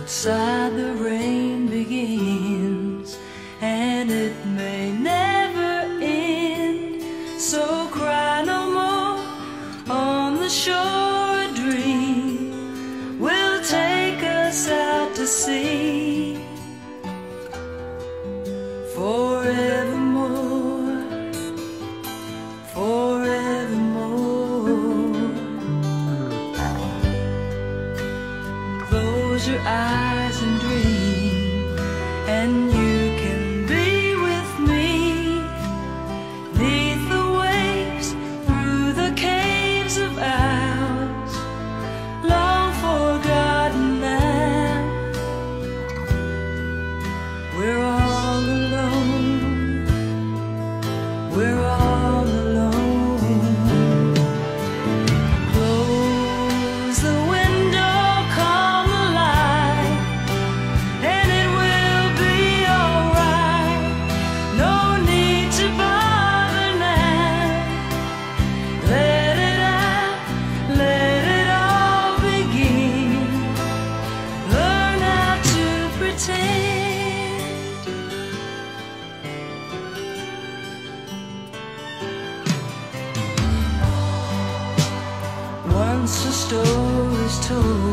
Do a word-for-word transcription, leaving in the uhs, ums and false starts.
Outside the rain begins, and it may never end. So cry no more. On the shore a dream will take us out to sea forevermore, forevermore. Close your eyes and dream, and you can be with me, 'neath the waves, through the caves of ours, long forgotten now. We're all alone, we're all alone. Close the window, calm the light, and it will be alright. No need to bother now. Let it out, let it all begin. Learn how to pretend. Once a story's told,